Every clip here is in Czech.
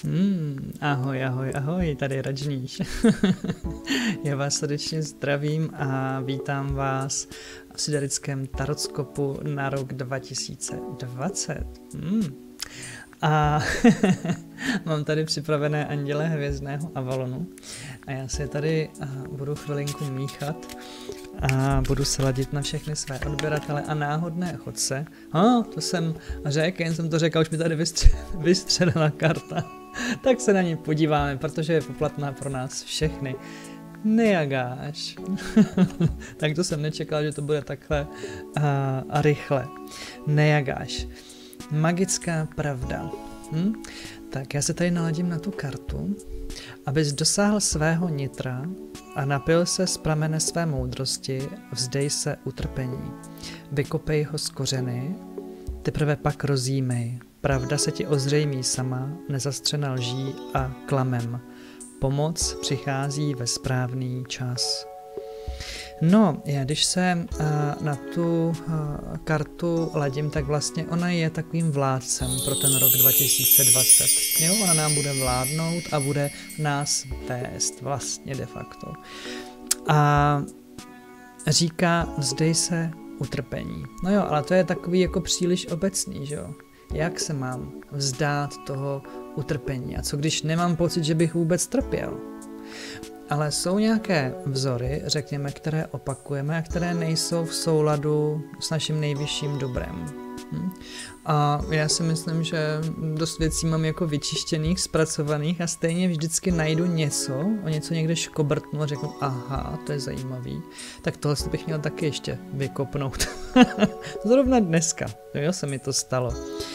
Ahoj, ahoj, ahoj, tady Rajníš. Já vás srdečně zdravím a vítám vás v siderickém taroskopu na rok 2020. A mám tady připravené anděle hvězdného Avalonu a já si tady budu chvilinku míchat a budu se ladit na všechny své odběratele a náhodné chodce. To jsem řekl, jen jsem to řekl, už mi tady vystřelila karta. Tak se na ní podíváme, protože je poplatná pro nás všechny. Nejagáš. Tak to jsem nečekal, že to bude takhle a rychle. Nejagáš. Magická pravda. Tak já se tady naladím na tu kartu, abys dosáhl svého nitra a napil se z pramene své moudrosti, vzdej se utrpení. Vykopej ho z kořeny, teprve pak rozjímej. Pravda se ti ozřejmí sama, nezastřena lží a klamem. Pomoc přichází ve správný čas. No, já když se na tu kartu ladím, tak vlastně ona je takovým vládcem pro ten rok 2020. Jo, ona nám bude vládnout a bude nás vést vlastně de facto. A říká, vzdej se utrpení. No jo, ale to je takový jako příliš obecný, že jo? Jak se mám vzdát toho utrpení? A co když nemám pocit, že bych vůbec trpěl? Ale jsou nějaké vzory, řekněme, které opakujeme a které nejsou v souladu s naším nejvyšším dobrem. A já si myslím, že dost věcí mám jako vyčištěných, zpracovaných a stejně vždycky najdu něco, o něco někde škobrtnu a řeknu, aha, to je zajímavý, tak tohle bych měl taky ještě vykopnout. Zrovna dneska, jo, se mi to stalo.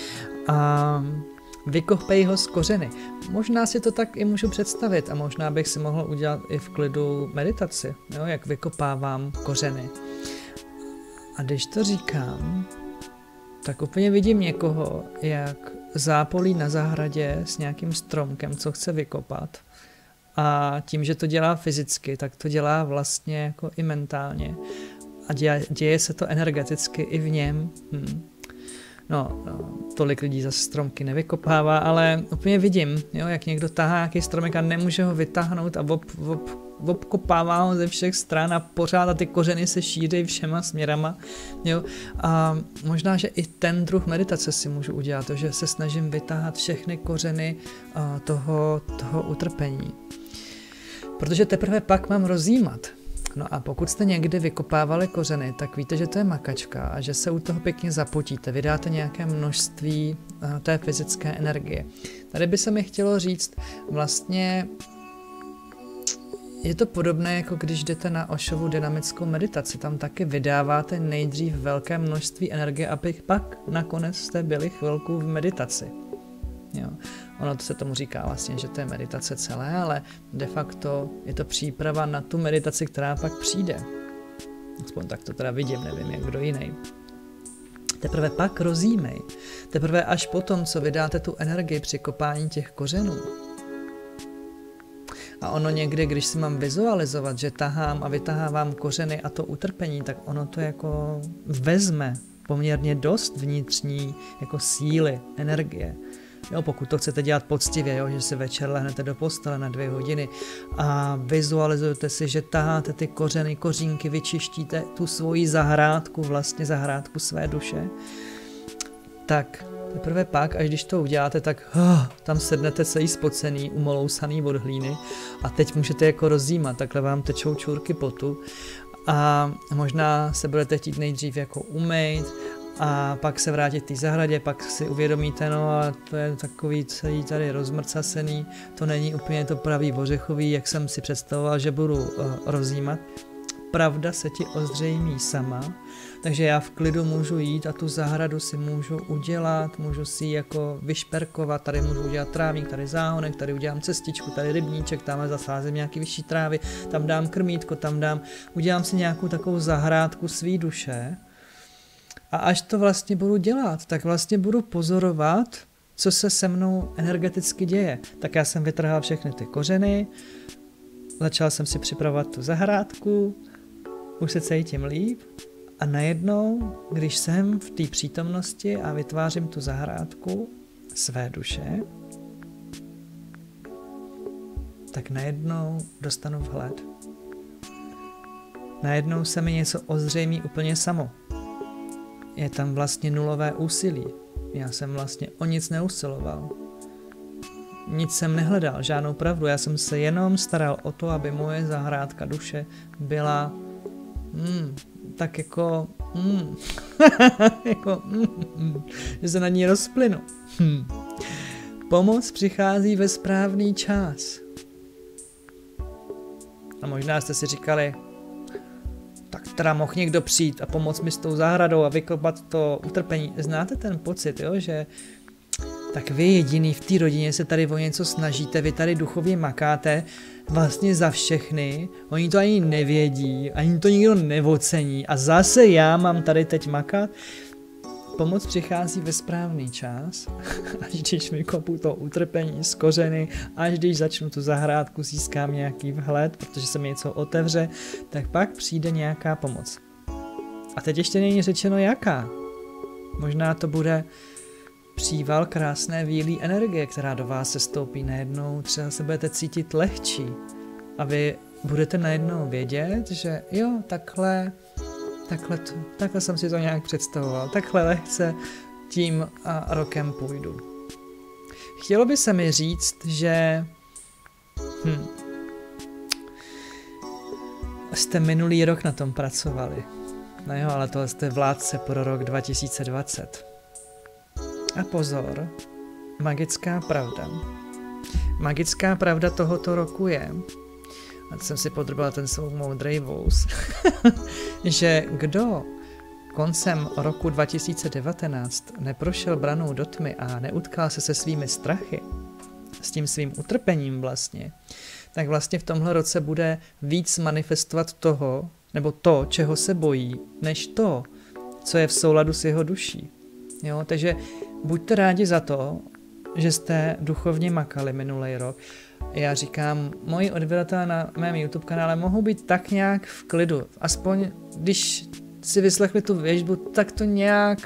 A vykopej ho z kořeny. Možná si to tak i můžu představit a možná bych si mohl udělat i v klidu meditaci, jo, jak vykopávám kořeny. A když to říkám, tak úplně vidím někoho, jak zápolí na zahradě s nějakým stromkem, co chce vykopat. A tím, že to dělá fyzicky, tak to dělá vlastně jako i mentálně. A děje se to energeticky i v něm. No, tolik lidí zase stromky nevykopává, ale úplně vidím, jo, jak někdo tahá nějaký stromek a nemůže ho vytáhnout a obkopává ho ze všech stran a pořád a ty kořeny se šíří všema směrama. Jo. A možná, že i ten druh meditace si můžu udělat, to, že se snažím vytáhat všechny kořeny toho utrpení. Protože teprve pak mám rozjímat. No a pokud jste někdy vykopávali kořeny, tak víte, že to je makačka a že se u toho pěkně zapotíte, vydáte nějaké množství té fyzické energie. Tady by se mi chtělo říct, vlastně je to podobné, jako když jdete na Oshovu dynamickou meditaci, tam taky vydáváte nejdřív velké množství energie, aby pak nakonec jste byli chvilku v meditaci. Jo. Ono to se tomu říká vlastně, že to je meditace celé, ale de facto je to příprava na tu meditaci, která pak přijde. Aspoň tak to teda vidím, nevím jak kdo jiný. Teprve pak rozjímej. Teprve až potom, co vydáte tu energii při kopání těch kořenů. A ono někdy, když si mám vizualizovat, že tahám a vytahávám kořeny a to utrpení, tak ono to jako vezme poměrně dost vnitřní jako síly, energie. Jo, pokud to chcete dělat poctivě, jo, že si večer lehnete do postele na 2 hodiny a vizualizujete si, že taháte ty kořeny, kořínky, vyčištíte tu svoji zahrádku, vlastně zahrádku své duše, tak teprve pak, až když to uděláte, tak tam sednete celý spocený, umolousaný od hlíny a teď můžete jako rozjímat, takhle vám tečou čůrky potu a možná se budete chtít nejdřív jako umýt, a pak se vrátit k té zahradě, pak si uvědomíte, no a to je takový celý tady rozmrcasený, to není úplně to pravý ořechový, jak jsem si představoval, že budu rozjímat. Pravda se ti ozřejmí sama, takže já v klidu můžu jít a tu zahradu si můžu udělat, můžu si ji jako vyšperkovat, tady můžu udělat trávník, tady záhonek, tady udělám cestičku, tady rybníček, tam zasázím nějaký vyšší trávy, tam dám krmítko, udělám si nějakou takovou zahrádku svý duše. A až to vlastně budu dělat, tak vlastně budu pozorovat, co se se mnou energeticky děje. Tak já jsem vytrhal všechny ty kořeny, začal jsem si připravovat tu zahrádku, už se cítím líp a najednou, když jsem v té přítomnosti a vytvářím tu zahrádku své duše, tak najednou dostanu vhled. Najednou se mi něco ozřejmí úplně samo. Je tam vlastně nulové úsilí. Já jsem vlastně o nic neusiloval. Nic jsem nehledal, žádnou pravdu. Já jsem se jenom staral o to, aby moje zahrádka duše byla tak jako že se na ní rozplynu. Pomoc přichází ve správný čas. A možná jste si říkali, tak teda mohl někdo přijít a pomoct mi s tou zahradou a vykopat to utrpení. Znáte ten pocit, jo, že tak vy jediný v té rodině se tady o něco snažíte, vy tady duchovně makáte vlastně za všechny, oni to ani nevědí, ani to nikdo neocení a zase já mám tady teď makat. Pomoc přichází ve správný čas, až když vykopu to utrpení z kořeny, až když začnu tu zahrádku, získám nějaký vhled, protože se mi něco otevře, tak pak přijde nějaká pomoc. A teď ještě není řečeno jaká. Možná to bude příval krásné vílé energie, která do vás se stoupí najednou, třeba se budete cítit lehčí a vy budete najednou vědět, že jo, takhle jsem si to nějak představoval, takhle lehce tím rokem půjdu. Chtělo by se mi říct, že jste minulý rok na tom pracovali. No jo, ale tohle jste vládce pro rok 2020. A pozor, magická pravda. Magická pravda tohoto roku je, a jsem si podrobila ten svou moudrý vůz, že kdo koncem roku 2019 neprošel branou do tmy a neutkal se svými strachy, s tím svým utrpením vlastně, tak vlastně v tomhle roce bude víc manifestovat toho, nebo to, čeho se bojí, než to, co je v souladu s jeho duší. Jo, takže buďte rádi za to, že jste duchovně makali minulý rok. Já říkám, moji odběratelé na mém YouTube kanále mohou být tak nějak v klidu. Aspoň když si vyslechli tu věštbu, tak to nějak...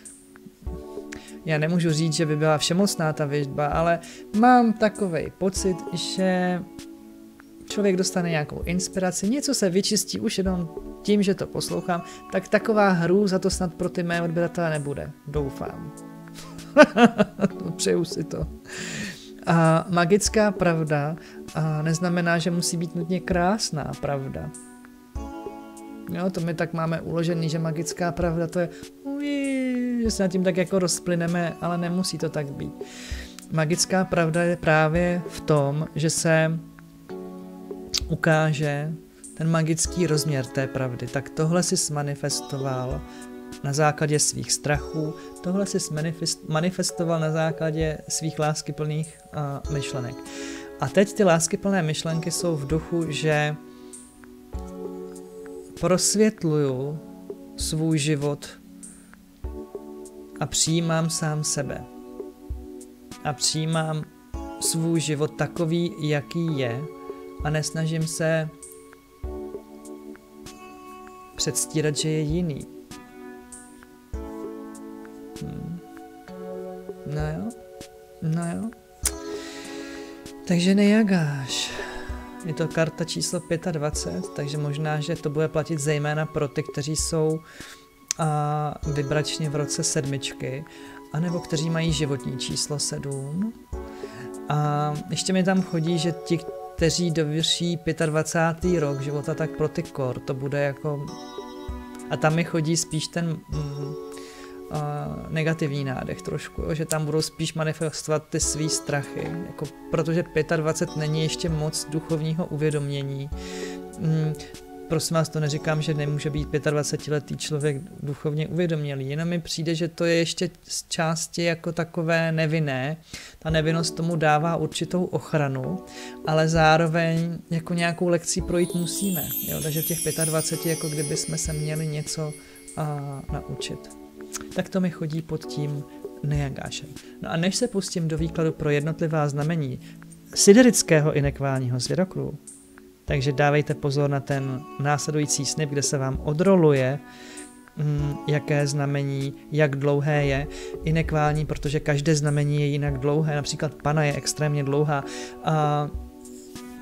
Já nemůžu říct, že by byla všemocná ta věštba, ale mám takovej pocit, že člověk dostane nějakou inspiraci, něco se vyčistí už jenom tím, že to poslouchám, tak taková hrůza to snad pro ty mé odběratele nebude. Doufám. Přeju si to. A magická pravda neznamená, že musí být nutně krásná pravda. Jo, to my tak máme uložený, že magická pravda to je, že se nad tím tak jako rozplyneme, ale nemusí to tak být. Magická pravda je právě v tom, že se ukáže ten magický rozměr té pravdy. Tak tohle si manifestoval na základě svých strachů, tohle si manifestoval na základě svých láskyplných myšlenek. A teď ty láskyplné myšlenky jsou v duchu, že prosvětluju svůj život a přijímám sám sebe. A přijímám svůj život takový, jaký je a nesnažím se předstírat, že je jiný. No jo. Takže nejagáš. Je to karta číslo 25, takže možná, že to bude platit zejména pro ty, kteří jsou vibračně v roce 7, anebo kteří mají životní číslo 7. A ještě mi tam chodí, že ti, kteří dovrší 25. rok života, tak pro ty kor to bude jako... A tam mi chodí spíš ten negativní nádech trošku, jo? Že tam budou spíš manifestovat ty svý strachy, jako, protože 25 není ještě moc duchovního uvědomění. Prosím vás, to neříkám, že nemůže být 25letý člověk duchovně uvědomělý, jenom mi přijde, že to je ještě z části jako takové nevinné. Ta nevinnost tomu dává určitou ochranu, ale zároveň jako nějakou lekcí projít musíme. Jo? Takže v těch 25 jako kdyby jsme se měli něco naučit. Tak to mi chodí pod tím nejagášem. No a než se pustím do výkladu pro jednotlivá znamení siderického inekválního zvěrokruhu, takže dávejte pozor na ten následující snip, kde se vám odroluje, jaké znamení, jak dlouhé je inekvální, protože každé znamení je jinak dlouhé, například pana je extrémně dlouhá.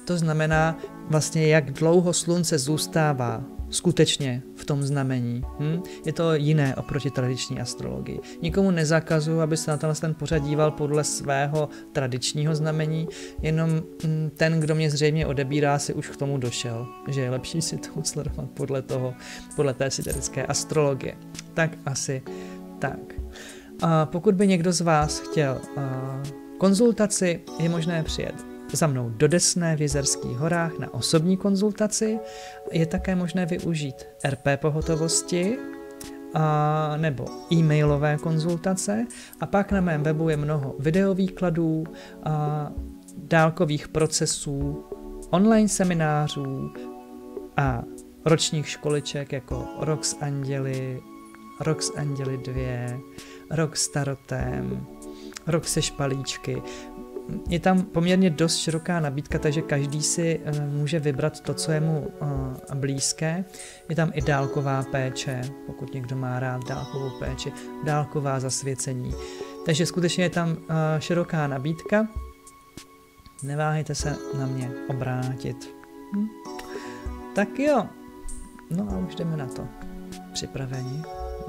To znamená vlastně, jak dlouho slunce zůstává skutečně v tom znamení. Je to jiné oproti tradiční astrologii. Nikomu nezakazuju, aby se na ten pořad díval podle svého tradičního znamení, jenom ten, kdo mě zřejmě odebírá, si už k tomu došel, že je lepší si to sledovat podle té siderické astrologie. Tak asi tak. A pokud by někdo z vás chtěl konzultaci, je možné přijet za mnou do Desné v Jizerských horách na osobní konzultaci. Je také možné využít RP pohotovosti nebo e-mailové konzultace a pak na mém webu je mnoho videovýkladů, dálkových procesů, online seminářů a ročních školiček jako Rok s Anděli 2, Rok s tarotem, Rok se špalíčky. Je tam poměrně dost široká nabídka, takže každý si může vybrat to, co je mu blízké. Je tam i dálková péče, pokud někdo má rád dálkovou péči, dálková zasvěcení. Takže skutečně je tam široká nabídka. Neváhejte se na mě obrátit. Tak jo, no a už jdeme na to. Připraveni?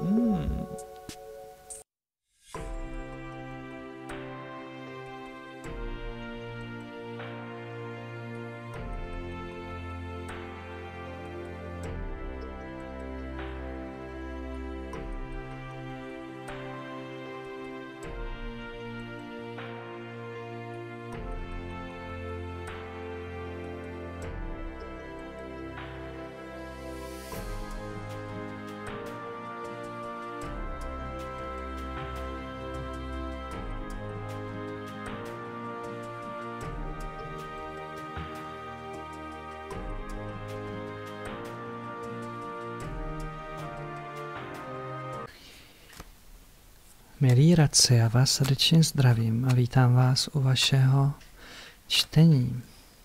Milí radci, já vás srdečně zdravím a vítám vás u vašeho čtení.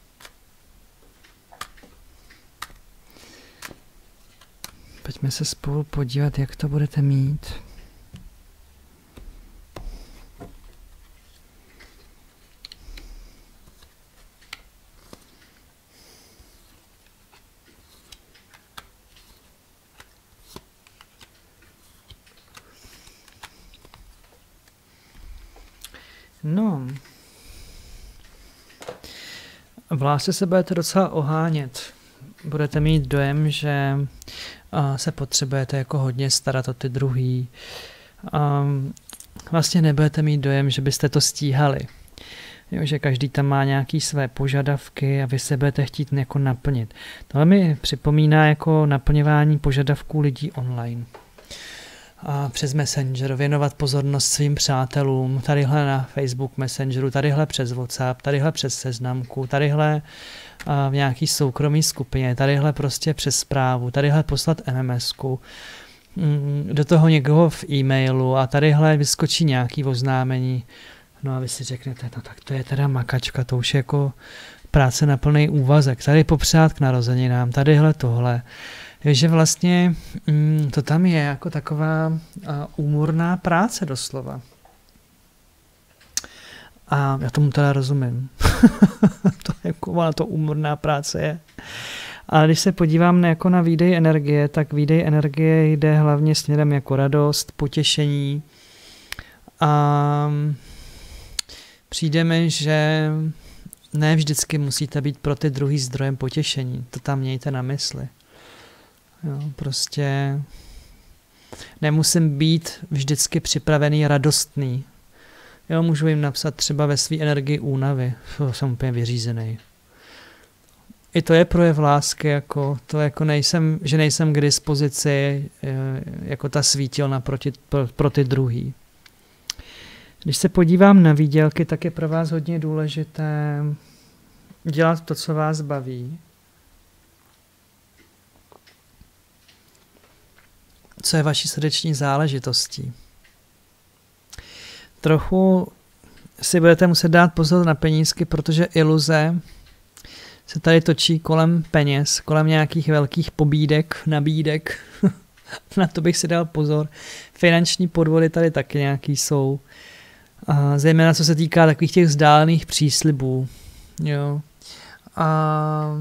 Pojďme se spolu podívat, jak to budete mít. No, v lásce se budete docela ohánět. Budete mít dojem, že se potřebujete jako hodně starat o ty druhý. Vlastně nebudete mít dojem, že byste to stíhali. Jo, že každý tam má nějaké své požadavky a vy se budete chtít jako naplnit. Tohle mi připomíná jako naplňování požadavků lidí online. A přes Messenger, věnovat pozornost svým přátelům, tadyhle na Facebook Messengeru, tadyhle přes WhatsApp, tadyhle přes seznamku, tadyhle v nějaký soukromý skupině, tadyhle prostě přes zprávu, tadyhle poslat MMSku, do toho někoho v e-mailu a tadyhle vyskočí nějaký oznámení. No a vy si řeknete, no tak to je teda makačka, to už je jako práce na plný úvazek, tady popřát k narozeninám, tadyhle tohle. že vlastně to tam je jako taková úmorná práce doslova. A já tomu teda rozumím. To jako to úmorná práce je. Ale když se podívám jako na výdej energie, tak výdej energie jde hlavně směrem jako radost, potěšení. A přijde mi, že ne vždycky musíte být pro ty druhý zdrojem potěšení. To tam mějte na mysli. Jo, prostě nemusím být vždycky připravený radostný. Jo, můžu jim napsat třeba ve své energii únavy. Jsem úplně vyřízený. I to je projev lásky, jako to jako že nejsem k dispozici jako ta svítilna pro ty druhý. Když se podívám na výdělky, tak je pro vás hodně důležité dělat to, co vás baví. Co je vaší srdeční záležitostí. Trochu si budete muset dát pozor na penízky, protože iluze se tady točí kolem peněz, kolem nějakých velkých pobídek, nabídek. Na to bych si dal pozor. Finanční podvody tady taky nějaký jsou. A zejména co se týká takových těch vzdálených příslibů. Jo. A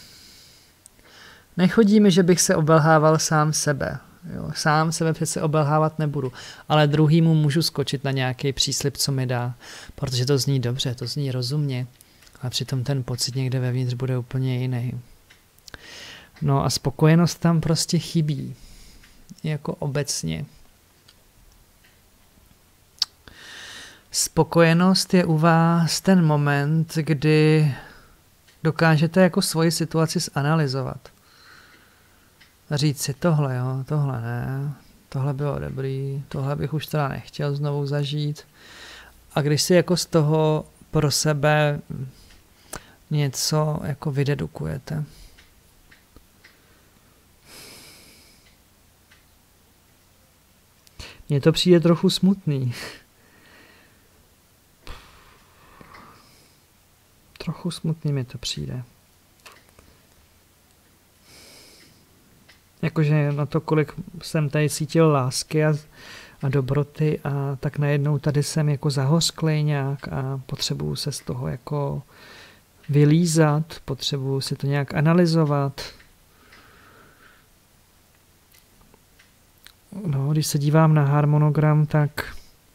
nechodí mi, že bych se obelhával sám sebe. Jo, sám sebe přece obelhávat nebudu, ale druhýmu můžu skočit na nějaký příslib, co mi dá, protože to zní dobře, to zní rozumně, a přitom ten pocit někde vevnitř bude úplně jiný. No a spokojenost tam prostě chybí, jako obecně. Spokojenost je u vás ten moment, kdy dokážete jako svoji situaci zanalyzovat. Říct si tohle, jo, tohle ne, tohle bylo dobrý, tohle bych už teda nechtěl znovu zažít. A když si jako z toho pro sebe něco jako vydedukujete. Mně to přijde trochu smutný. Trochu smutný mi to přijde. Jakože na to, kolik jsem tady cítil lásky a dobroty, a tak najednou tady jsem jako zahořklej nějak a potřebuju se z toho jako vylízat, potřebuju si to nějak analyzovat. No, když se dívám na harmonogram, tak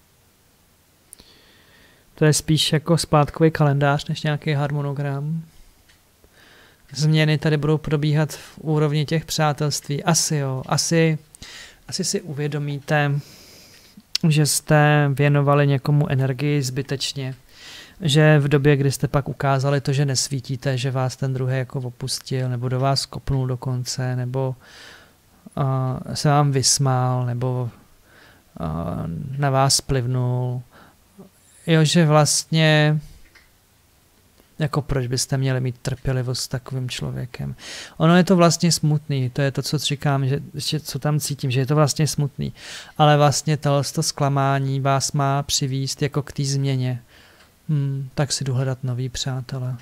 to je spíš jako splátkový kalendář, než nějaký harmonogram. Změny tady budou probíhat v úrovni těch přátelství. Asi jo, asi si uvědomíte, že jste věnovali někomu energii zbytečně. Že v době, kdy jste pak ukázali to, že nesvítíte, že vás ten druhý jako opustil, nebo do vás kopnul dokonce, nebo se vám vysmál, nebo na vás plivnul. Jo, že vlastně jako proč byste měli mít trpělivost s takovým člověkem. Ono je to vlastně smutný, to je to, co říkám, že co tam cítím, že je to vlastně smutný. Ale vlastně to zklamání vás má přivést jako k té změně. Tak si jdu hledat nový přátelé.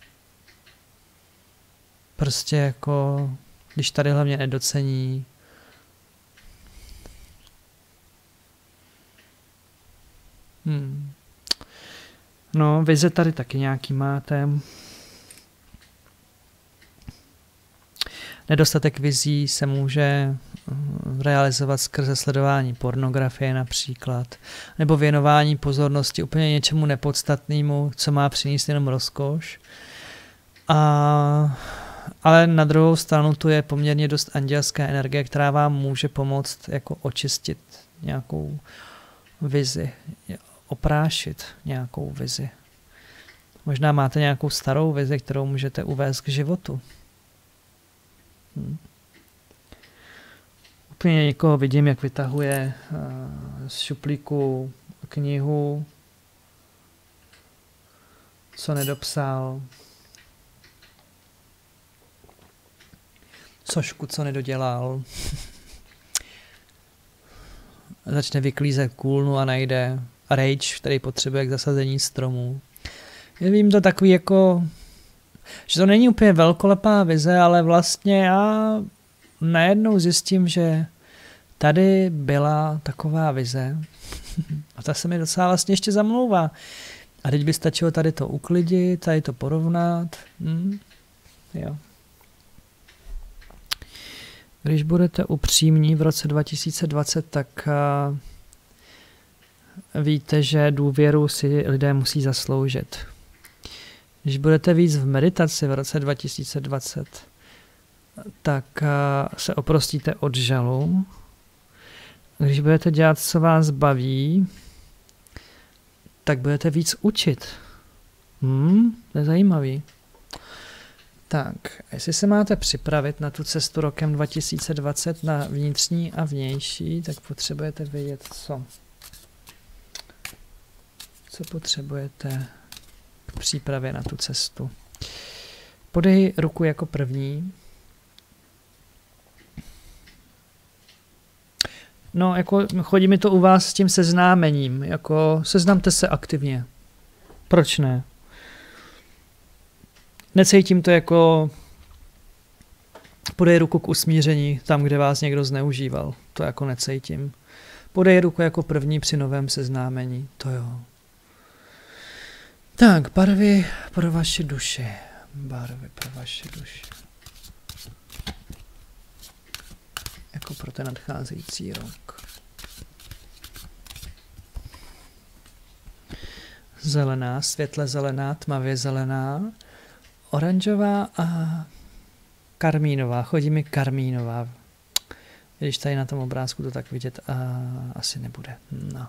Prostě jako, když tady hlavně nedocení, No, vize tady taky nějaký máte. Nedostatek vizí se může realizovat skrze sledování pornografie například, nebo věnování pozornosti úplně něčemu nepodstatnému, co má přinést jenom rozkoš. Ale na druhou stranu tu je poměrně dost andělská energie, která vám může pomoct jako očistit nějakou vizi, oprášit nějakou vizi. Možná máte nějakou starou vizi, kterou můžete uvést k životu. Úplně někoho vidím, jak vytahuje z šuplíku knihu, co nedopsal, sošku, co nedodělal. Začne vyklízet kůlnu a najde rage, který potřebuje k zasazení stromů. Vím to takový jako, že to není úplně velkolepá vize, ale vlastně já najednou zjistím, že tady byla taková vize a ta se mi docela vlastně ještě zamlouvá. A teď by stačilo tady to uklidit, tady to porovnat. Jo. Když budete upřímní v roce 2020, tak víte, že důvěru si lidé musí zasloužit. Když budete víc v meditaci v roce 2020, tak se oprostíte od žalu. Když budete dělat, co vás baví, tak budete víc učit. To je zajímavý. Tak, jestli se máte připravit na tu cestu rokem 2020 na vnitřní a vnější, tak potřebujete vědět, co. Co potřebujete k přípravě na tu cestu. Podej ruku jako první. No, jako chodí mi to u vás s tím seznámením, jako seznamte se aktivně. Proč ne? Necítím to jako podej ruku k usmíření tam, kde vás někdo zneužíval. To jako necítím. Podej ruku jako první při novém seznámení. To jo. Tak, barvy pro vaši duši. barvy pro vaši duši. Jako pro ten nadcházející rok. Zelená, světle zelená, tmavě zelená, oranžová a karmínová. Chodí mi karmínová. Když tady na tom obrázku to tak vidět asi nebude. No.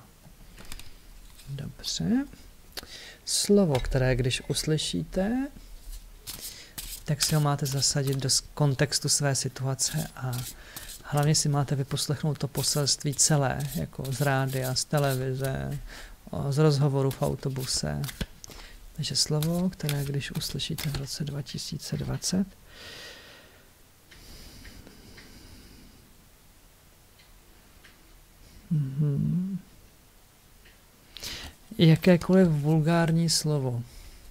Dobře. Slovo, které když uslyšíte, tak si ho máte zasadit do kontextu své situace a hlavně si máte vyposlechnout to poselství celé, jako z rádia, z televize, z rozhovoru v autobuse. Takže slovo, které když uslyšíte v roce 2020, jakékoliv vulgární slovo.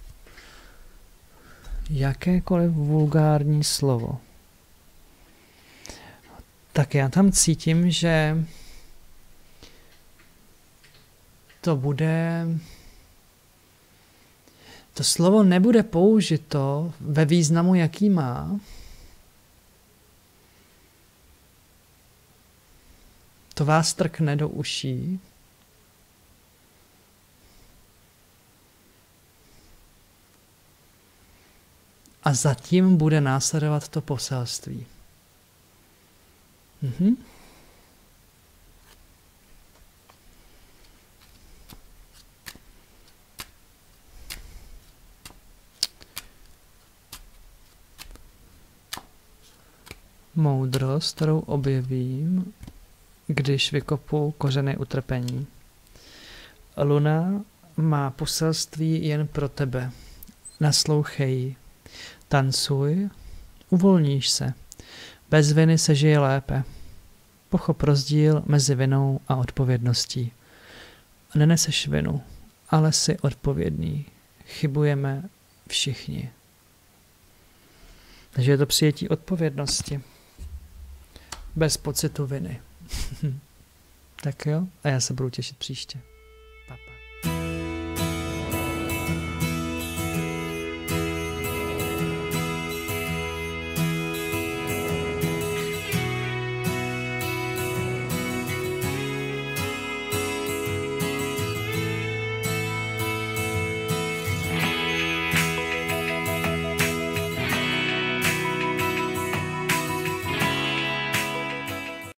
Jakékoliv vulgární slovo. Tak já tam cítím, že to slovo nebude použito ve významu, jaký má. To vás trkne do uší. A zatím bude následovat to poselství. Moudrost, kterou objevím, když vykopu kořeny utrpení. Luna má poselství jen pro tebe. Naslouchej, tancuj, uvolníš se. Bez viny se žije lépe. Pochop rozdíl mezi vinou a odpovědností. Neneseš vinu, ale jsi odpovědný. Chybujeme všichni. Takže je to přijetí odpovědnosti. Bez pocitu viny. Tak jo, a já se budu těšit příště.